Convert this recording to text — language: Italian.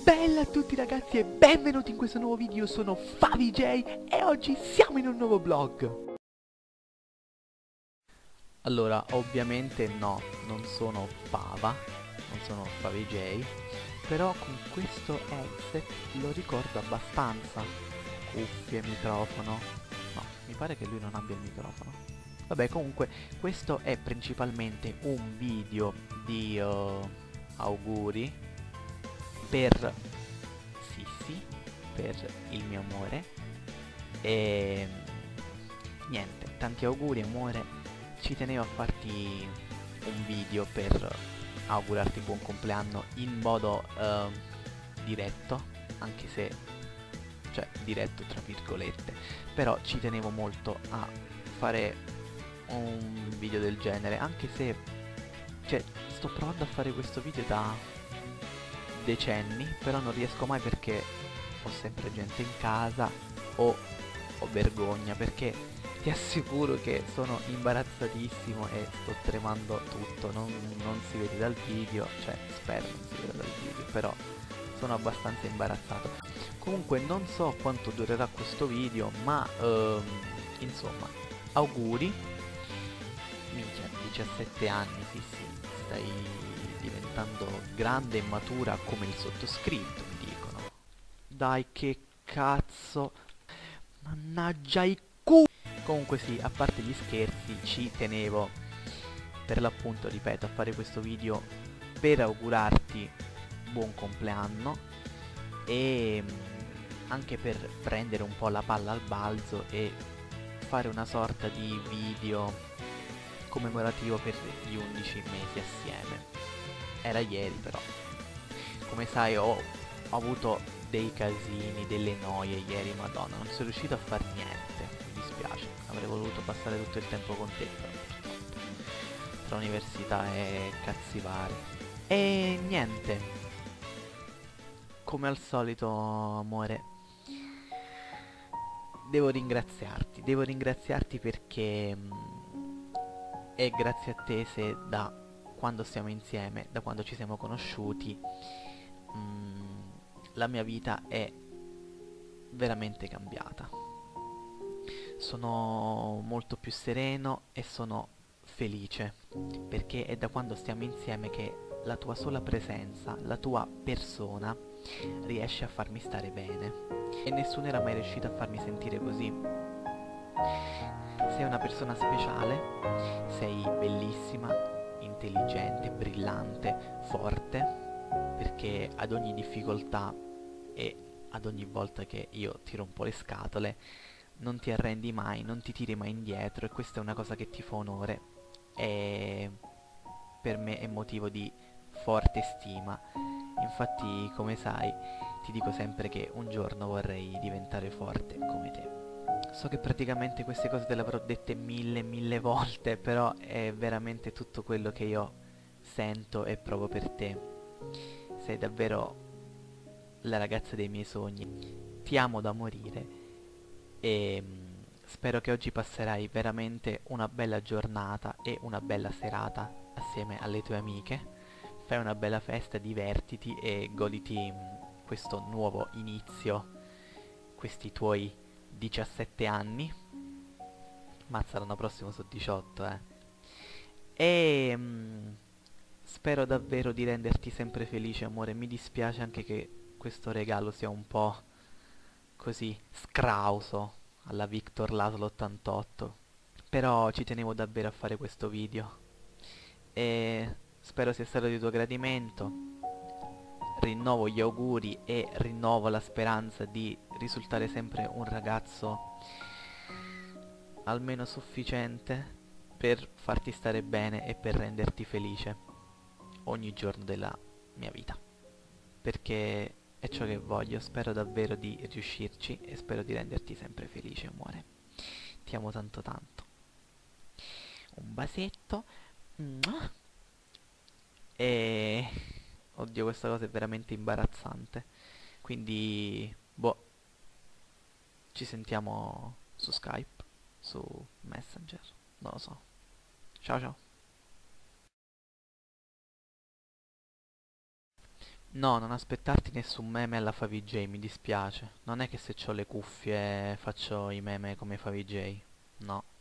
Bella a tutti ragazzi e benvenuti in questo nuovo video, sono FaviJ e oggi siamo in un nuovo vlog. Allora, ovviamente no, non sono Fava, non sono FaviJ, però con questo headset lo ricordo abbastanza. Cuffie, microfono, no, mi pare che lui non abbia il microfono. Vabbè, comunque, questo è principalmente un video di auguri per Sissi, per il mio amore e niente, tanti auguri amore, ci tenevo a farti un video per augurarti buon compleanno in modo diretto, anche se, cioè diretto tra virgolette, però ci tenevo molto a fare un video del genere, anche se, cioè, sto provando a fare questo video da decenni, però non riesco mai perché ho sempre gente in casa o ho vergogna, perché ti assicuro che sono imbarazzatissimo e sto tremando tutto, non si vede dal video, cioè spero non si veda dal video, però sono abbastanza imbarazzato. Comunque non so quanto durerà questo video, ma insomma, auguri. Minchia, 17 anni, sì, stai diventando grande e matura come il sottoscritto, mi dicono. Dai, che cazzo, mannaggia i cu... Comunque sì, a parte gli scherzi, ci tenevo, per l'appunto, ripeto, a fare questo video per augurarti buon compleanno e anche per prendere un po' la palla al balzo e fare una sorta di video commemorativo per gli 11 mesi assieme. Era ieri però. Come sai ho avuto dei casini, delle noie ieri, madonna, non sono riuscito a far niente, mi dispiace, avrei voluto passare tutto il tempo con te, però purtroppo tra università e cazzi vari. E niente, come al solito amore, devo ringraziarti perché è grazie a te se da quando stiamo insieme, da quando ci siamo conosciuti, la mia vita è veramente cambiata. Sono molto più sereno e sono felice, perché è da quando stiamo insieme che la tua sola presenza, la tua persona, riesce a farmi stare bene. E nessuno era mai riuscito a farmi sentire così. Sei una persona speciale, sei bellissima, intelligente, brillante, forte, perché ad ogni difficoltà e ad ogni volta che io ti rompo le scatole non ti arrendi mai, non ti tiri mai indietro, e questa è una cosa che ti fa onore e per me è motivo di forte stima. Infatti, come sai, ti dico sempre che un giorno vorrei diventare forte come te. So che praticamente queste cose te le avrò dette mille volte, però è veramente tutto quello che io sento e provo per te. Sei davvero la ragazza dei miei sogni. Ti amo da morire e spero che oggi passerai veramente una bella giornata e una bella serata assieme alle tue amiche. Fai una bella festa, divertiti e goditi questo nuovo inizio, questi tuoi 17 anni. Mazza, l'anno prossimo sono 18, E spero davvero di renderti sempre felice, amore. Mi dispiace anche che questo regalo sia un po' così scrauso alla Victor Laszlo 88. Però ci tenevo davvero a fare questo video e spero sia stato di tuo gradimento. Rinnovo gli auguri e rinnovo la speranza di risultare sempre un ragazzo almeno sufficiente per farti stare bene e per renderti felice ogni giorno della mia vita, perché è ciò che voglio. Spero davvero di riuscirci e spero di renderti sempre felice, amore. Ti amo tanto tanto. Un basetto. Mua. E oddio, questa cosa è veramente imbarazzante, quindi boh, ci sentiamo su Skype, su Messenger, non lo so. Ciao ciao. No, non aspettarti nessun meme alla Favij, mi dispiace. Non è che se ho le cuffie faccio i meme come Favij. No.